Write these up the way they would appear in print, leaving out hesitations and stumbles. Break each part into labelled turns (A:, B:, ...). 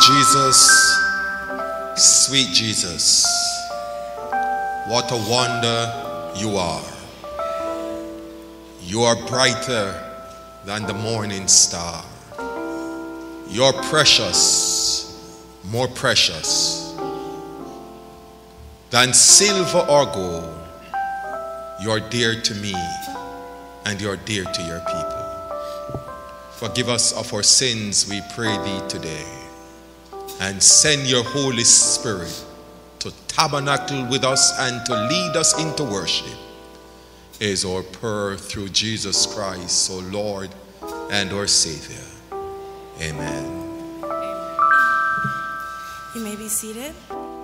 A: Jesus, sweet Jesus, what a wonder you are. You are brighter than the morning star. You're precious, more precious than silver or gold. You're dear to me, and you're dear to your people. Forgive us of our sins, we pray thee today, and send your Holy Spirit to tabernacle with us and to lead us into worship, is our prayer through Jesus Christ, our Lord and our Savior. Amen.
B: You may be seated.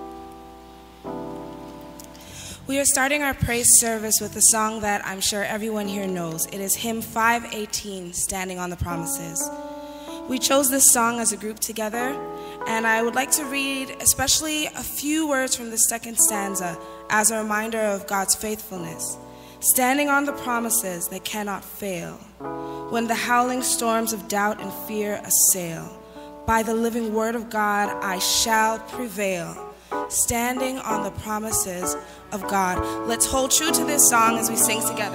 B: We are starting our praise service with a song that I'm sure everyone here knows. It is hymn 518, Standing on the Promises. We chose this song as a group together, and I would like to read especially a few words from the second stanza as a reminder of God's faithfulness. Standing on the promises that cannot fail, when the howling storms of doubt and fear assail, by the living word of God I shall prevail. Standing on the promises of God. Let's hold true to this song as we sing together.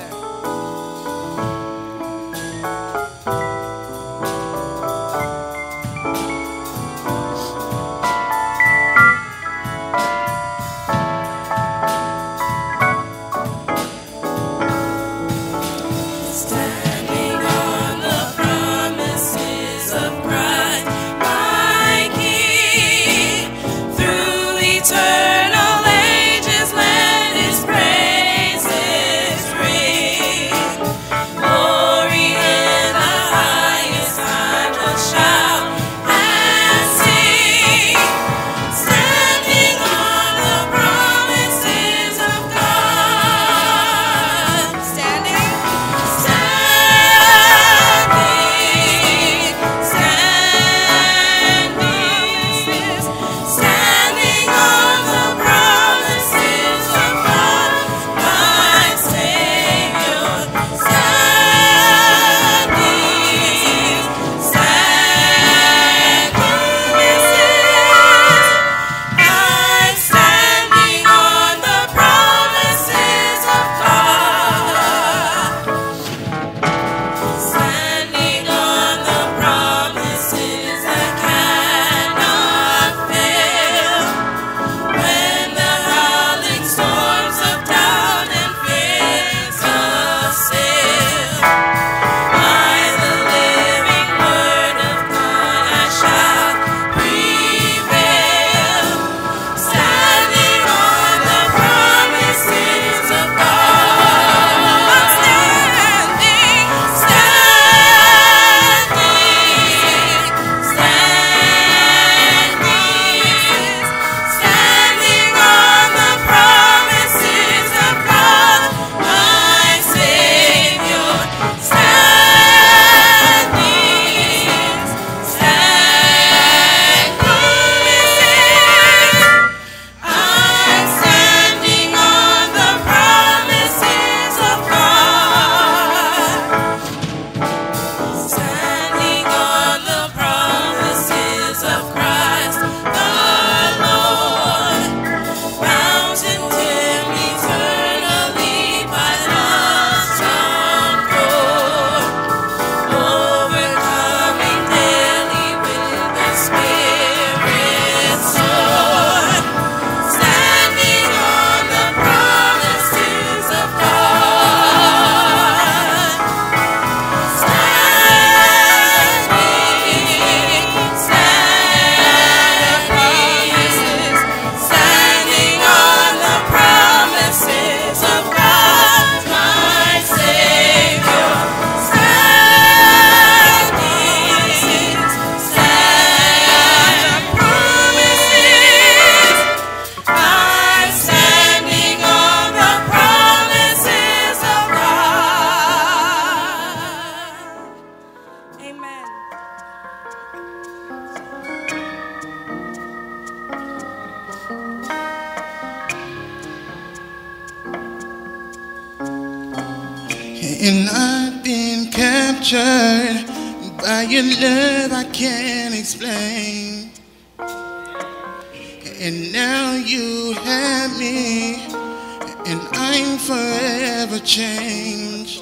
C: And I've been captured by your love I can't explain. and now you have me, and I'm forever changed.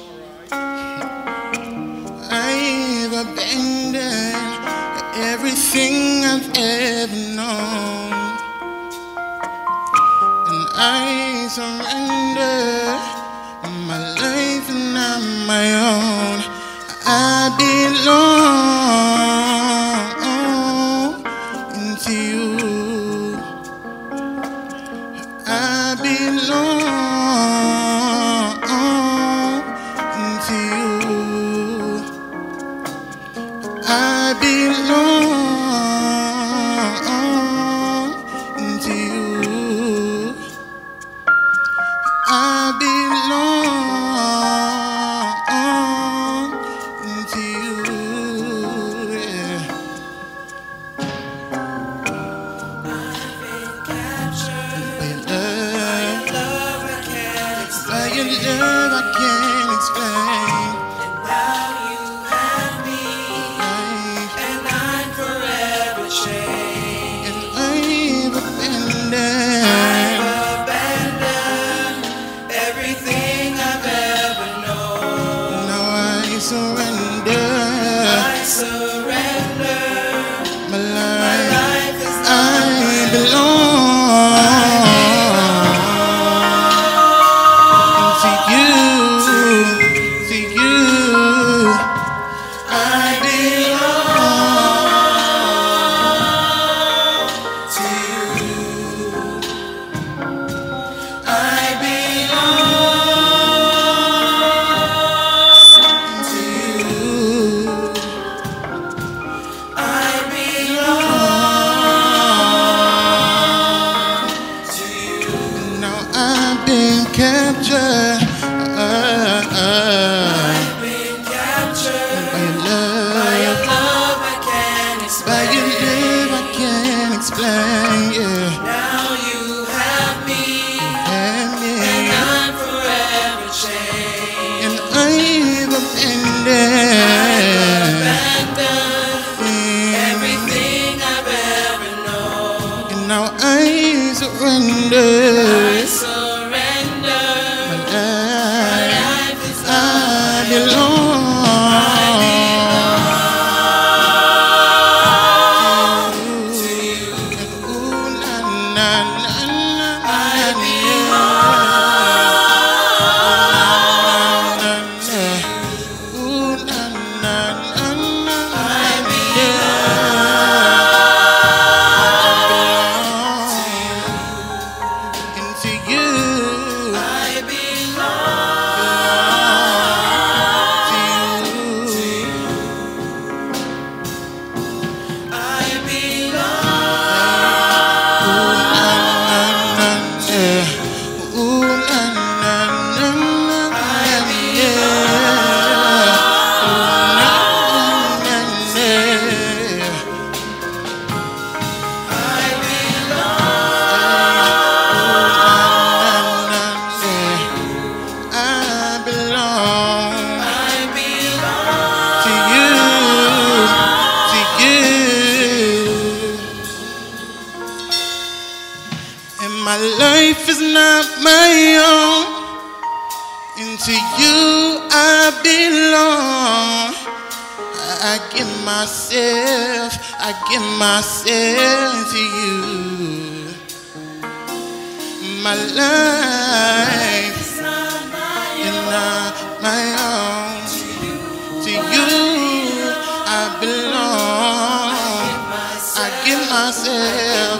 C: I've abandoned everything I've ever known, and I surrender my life and not my own. I belong to you. I belong to you. I belong to you. I belong to you. Yeah.
B: I've been captured
C: By your
B: love I can't
C: by your
B: explain.
C: love I can't explain.
B: And now you have me, and I'm forever changed.
C: And I've abandoned
B: Everything I've ever known.
C: now I surrender
B: I surrender.
C: my
B: My
C: life.
B: life is
C: I belong to you, to you. I belong
B: to you. I belong to you. I belong to you.
C: now I've been captured
B: I've been captured
C: by your
B: by your
C: love,
B: love I can't
C: by your
B: explain.
C: love I can't explain. Yeah,
B: Now you have me,
C: and
B: and
C: me,
B: I'm forever changed.
C: and I've abandoned
B: Everything I've ever known.
C: and now I surrender
B: I surrender.
C: my
B: My
C: life.
B: life is
C: I belong
B: to you.
C: Ooh, na, na, na, na,
B: I
C: na, na, na. Ooh, na, na, na, na, into you.
B: I belong
C: To you.
B: I belong
C: Ooh, na, na, na, na, I belong to you, to you. And my life is not my own. And to you I belong. I give myself to you. My life
B: is not my
C: is not my own. To you I belong. I give myself.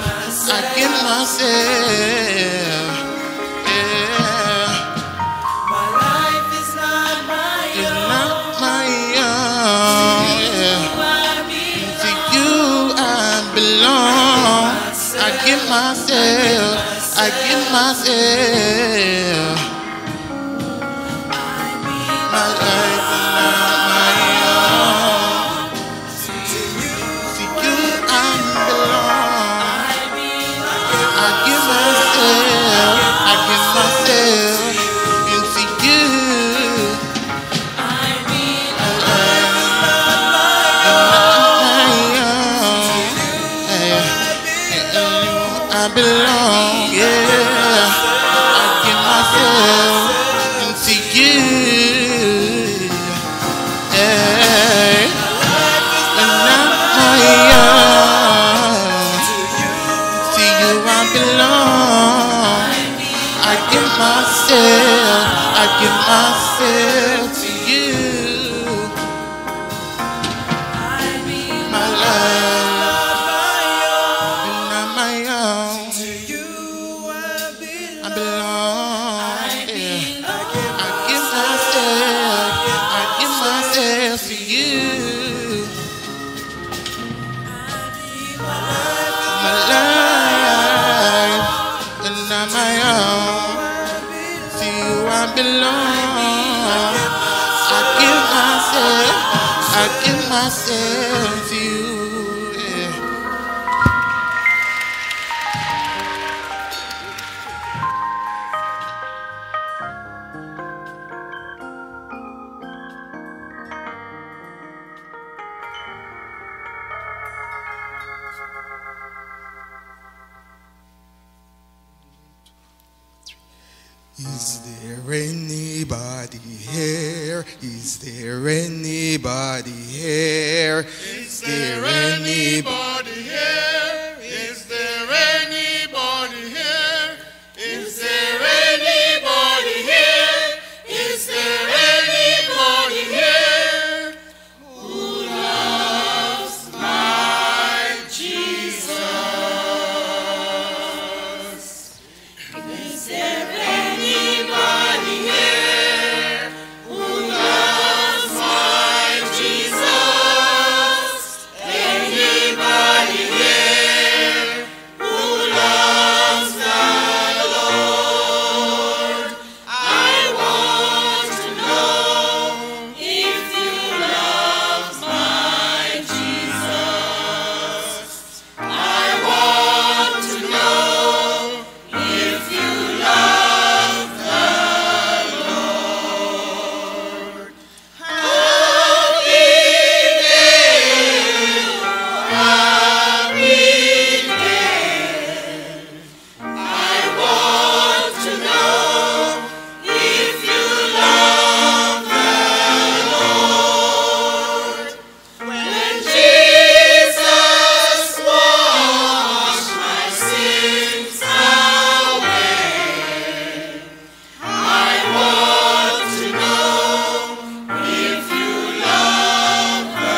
C: Yeah,
B: My life is not my
C: it's
B: own.
C: not my own. Yeah. To you I belong. I give myself. My life is not my own. To you I belong. I give myself. And to you my life is not my own. I I belong, yeah. I give myself to you, yeah. And I'm my own. To you I belong. I give myself to you. My love, and I'm my own. To you I belong. Yeah. I give myself to you. My life, and I'm my own. To you I belong. I give myself to you. Yeah. Is there anybody here? Is there anybody here? Is there anybody here? Is there anybody here? Is there anybody here? Is there anybody here who loves my Jesus? Is there anybody here who loves my Jesus? Anybody here who loves the Lord? I want to know if you love my Jesus. I want to know if you love the Lord. I'll be there. I'll be there. I want to know if you love the Lord. When Jesus washed my sins away, I want to know if you love the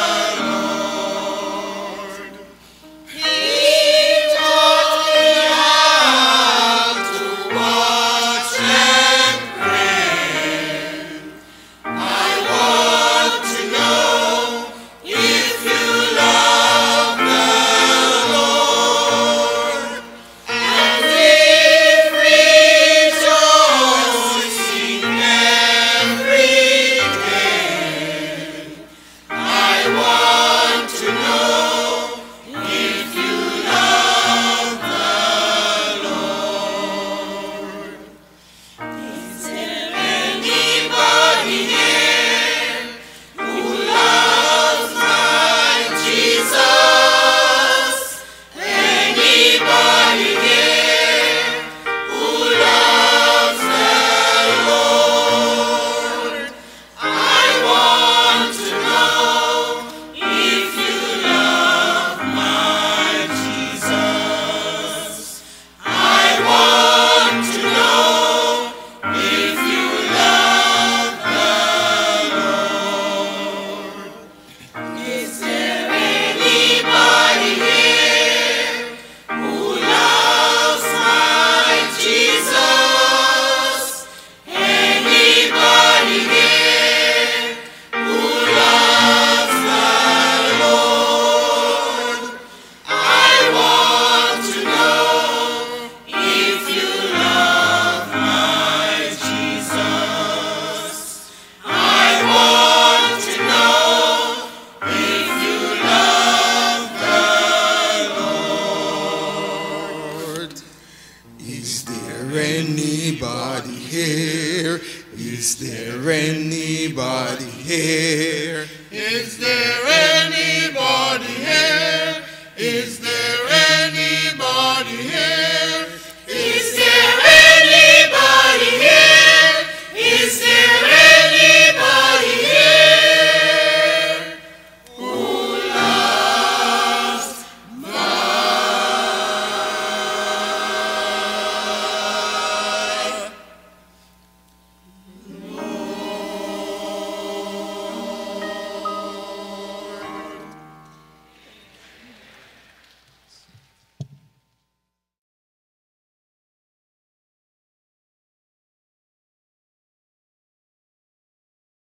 C: Lord. He taught me how to watch and pray. I want to know if you love the Lord. And if rejoicing every day, I want to know if you love the Lord. Is there anybody here who loves my Jesus? Anybody here who loves the Lord? I want to know if you love my Jesus. I want to know if you love the Lord. Is there anybody here who loves my Jesus? Anybody here who loves the Lord? I want to know if you love my Jesus. I want to know if you love the Lord. Is there anybody here? Is there anybody here